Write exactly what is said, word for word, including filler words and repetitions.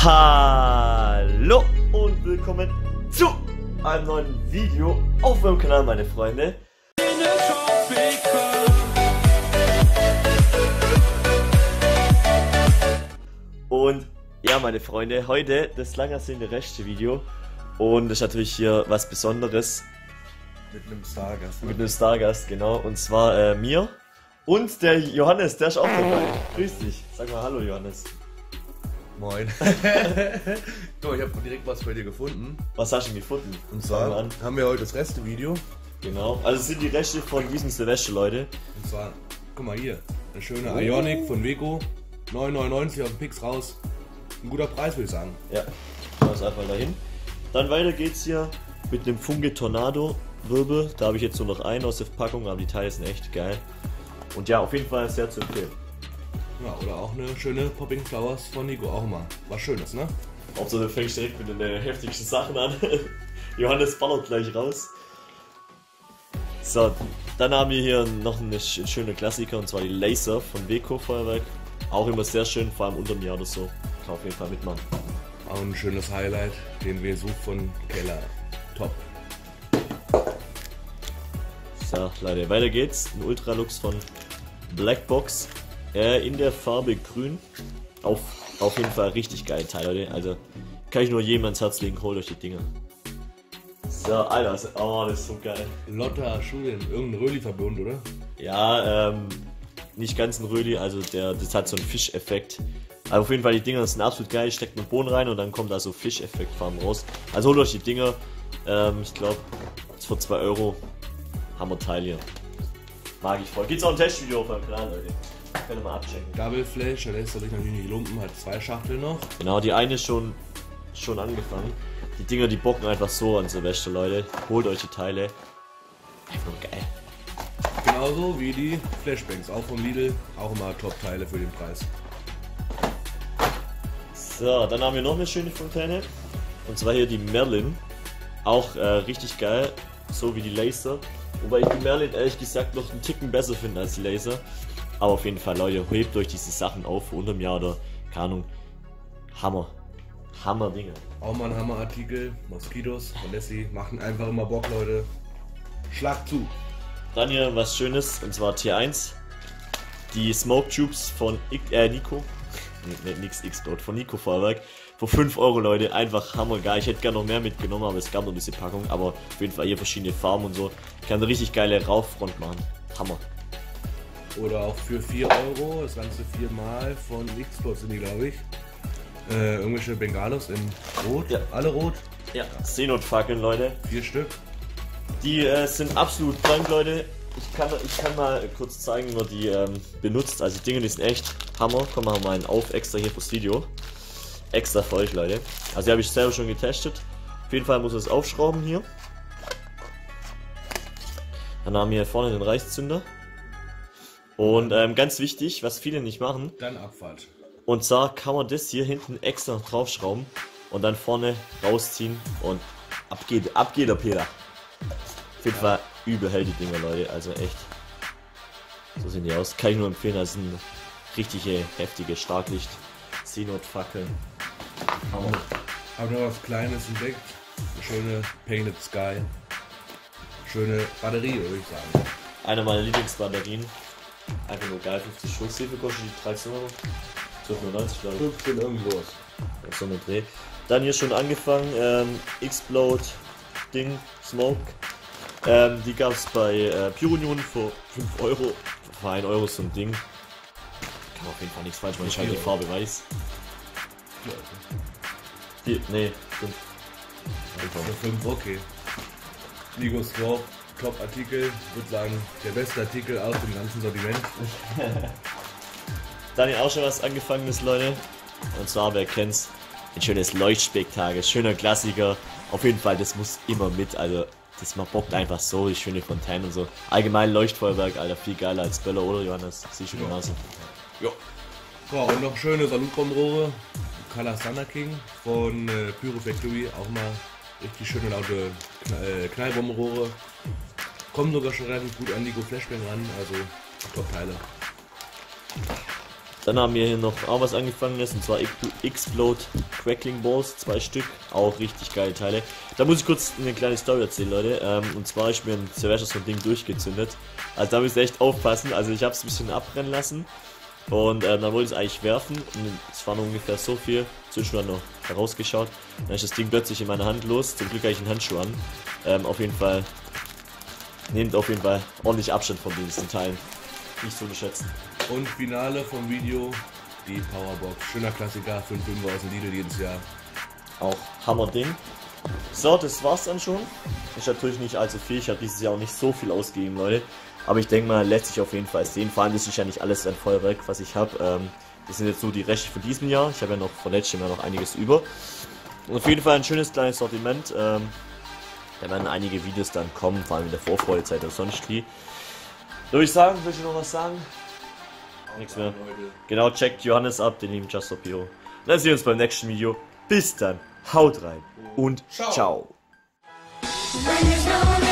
Hallo und willkommen zu einem neuen Video auf meinem Kanal, meine Freunde. Und ja, meine Freunde, heute das lang ersehene rechte Video. Und das ist natürlich hier was Besonderes. Mit einem Stargast. Ne? Mit einem Stargast, genau. Und zwar äh, mir und der Johannes, der ist auch dabei. Grüß dich. Sag mal hallo, Johannes. Moin. Du, ich habe direkt was bei dir gefunden. Was hast du denn gefunden? Und zwar haben wir heute das Reste-Video. Genau, also es sind die Reste von diesem Silvester, Leute. Und zwar, guck mal hier, eine schöne Ioniq von Weco. neun neunundneunzig auf dem Pix raus. Ein guter Preis, würde ich sagen. Ja, machen wir es einfach dahin. Dann weiter geht's hier mit einem Funke Tornado Wirbel. Da habe ich jetzt nur noch einen aus der Verpackung, aber die Teile sind echt geil. Und ja, auf jeden Fall sehr zu empfehlen. Ja, oder auch eine schöne Popping Flowers von Nico, auch mal was Schönes, ne? Hauptsache, du fängst direkt mit den heftigsten Sachen an. Johannes ballert gleich raus. So, dann haben wir hier noch eine schöne Klassiker, und zwar die Laser von Weco Feuerwerk. Auch immer sehr schön, vor allem unter mir oder so. Kann auf jeden Fall mitmachen. Auch ein schönes Highlight, den W S U von Keller. Top. So, Leute, weiter geht's. Ein Ultralux von Blackbox. Äh, in der Farbe grün. Auf, auf jeden Fall richtig geil Teil, Leute. Also, kann ich nur jedem ans Herz legen, holt euch die Dinger. So, Alter, oh, das ist so geil. Lotta Schulen, irgendein Röli-Verbund, oder? Ja, ähm, nicht ganz ein Röli, also der, das hat so einen Fischeffekt. Aber auf jeden Fall, die Dinger sind absolut geil. Steckt einen Boden rein und dann kommt da so Fischeffektfarben raus. Also holt euch die Dinger. Ähm, ich glaube, für zwei Euro Hammer-Teil hier. Mag ich voll. Gibt's auch ein Testvideo auf meinem Kanal, Leute. Könnt ihr mal abchecken. Double Flash, der lässt sich natürlich nicht lumpen, hat zwei Schachteln noch. Genau, die eine ist schon, schon angefangen. Die Dinger, die bocken einfach so an Silvester, Leute. Holt euch die Teile. Einfach nur geil. Genauso wie die Flashbangs, auch von Lidl, auch immer Top-Teile für den Preis. So, dann haben wir noch eine schöne Fontäne. Und zwar hier die Merlin. Auch äh, richtig geil, so wie die Laser. Wobei ich die Merlin ehrlich gesagt noch einen Ticken besser finde als die Laser. Aber auf jeden Fall, Leute, hebt euch diese Sachen auf für unter einem Jahr oder, keine Ahnung, Hammer. Hammer Dinge. Auch mal ein Hammer-Artikel, Moskitos von Lassie, machen einfach immer Bock, Leute. Schlag zu. Dann hier was Schönes, und zwar Tier eins. Die Smoke Tubes von I äh, Nico. Nee, nix X-Dot, von Nico Feuerwerk. Für fünf Euro, Leute, einfach hammergeil. Ich hätte gerne noch mehr mitgenommen, aber es gab nur diese Packung. Aber auf jeden Fall hier verschiedene Farben und so. Kann eine richtig geile Rauchfront machen. Hammer. Oder auch für vier Euro, das Ganze viermal von X-Dot sind die, glaube ich. Äh, irgendwelche Bengalos in Rot, Ja. alle rot. Ja, Seenotfackeln, Leute. Vier Stück. Die äh, sind absolut krank, Leute. Ich kann, ich kann mal kurz zeigen, wie man die ähm, benutzt. Also die Dinge, die sind echt Hammer. Komm, machen wir mal einen auf, extra hier fürs Video. Extra für euch, Leute. Also die habe ich selber schon getestet. Auf jeden Fall muss man es aufschrauben hier. Dann haben wir hier vorne den Reißzünder. Und ähm, ganz wichtig, was viele nicht machen. Dann Abfahrt. Und zwar kann man das hier hinten extra draufschrauben und dann vorne rausziehen und ab geht, ab geht der Peter. Auf jeden Fall übel hält die Dinger, Leute, also echt. So sehen die aus. Kann ich nur empfehlen, das sind richtige, heftige Starklicht Seenotfackeln. Hammer. Hab noch was Kleines entdeckt. Eine schöne Painted Sky. Schöne Batterie, würde ich sagen. Eine meiner Lieblingsbatterien. Einfach nur geil, fünfzig Schuss. Wie viel kostet die? dreizehn Euro? zwölf neunundneunzig, glaube ich. fünfzehn irgendwas. So eine Dreh. Dann hier schon angefangen, ähm, Explode Ding, Smoke. Ähm, die gab es bei äh, Pure Union für fünf Euro. Für ein Euro so ein Ding. Kann auf jeden Fall nichts falsch machen, ich halt die Farbe weiß. Die, nee, fünf. Für fünf, okay. Nico Straw, Top-Artikel. Ich würde sagen, der beste Artikel aus dem ganzen Sortiment. Dann hier auch schon was Angefangenes, Leute. Und zwar, wer kennt's, ein schönes Leuchtspektakel, schöner Klassiker. Auf jeden Fall, das muss immer mit, also das man bockt einfach so, die schöne Fontäne und so. Allgemein Leuchtfeuerwerk, Alter, viel geiler als Böller, oder Johannes? Siehst du Ja. genauso. Ja. Ja, und noch schöne Salutbombenrohre. Color Thunder King von äh, Pyro Factory. Auch mal richtig schöne laute Knall, äh, Knallbombenrohre. Kommen sogar schon relativ gut an Nico Flashbang ran, also Top-Teile. Dann haben wir hier noch auch was angefangen, und zwar Explode Crackling Balls, zwei Stück, auch richtig geile Teile. Da muss ich kurz eine kleine Story erzählen, Leute. Ähm, und zwar ist mir ein Silvester so ein Ding durchgezündet. Also da müsst ihr echt aufpassen. Also ich habe es ein bisschen abbrennen lassen und äh, dann wollte ich es eigentlich werfen. Und es war nur ungefähr so viel. Zwischendurch noch herausgeschaut. Dann ist das Ding plötzlich in meiner Hand los. Zum Glück habe ich einen Handschuh an. Ähm, auf jeden Fall nehmt auf jeden Fall ordentlich Abstand von diesen Teilen. Nicht zu unterschätzen. Und Finale vom Video, die Powerbox. Schöner Klassiker, fünf Fünfer aus dem Lidl jedes Jahr. Auch Hammer-Ding. So, das war's dann schon. Ist natürlich nicht allzu viel. Ich habe dieses Jahr auch nicht so viel ausgegeben, Leute. Aber ich denke mal, lässt sich auf jeden Fall sehen. Vor allem, das ist ja nicht alles ein Feuerwerk, was ich habe. Ähm, das sind jetzt nur die Rechte von diesem Jahr. Ich habe ja noch von letztem Jahr noch einiges über. Und auf jeden Fall ein schönes kleines Sortiment. Ähm, da werden einige Videos dann kommen, vor allem in der Vorfreudezeit oder sonst wie. Würde ich sagen, will ich noch was sagen? Nichts mehr. Genau, checkt Johannes ab, den lieben Just Stop Hero. Dann sehen wir uns beim nächsten Video. Bis dann, haut rein und ciao. ciao.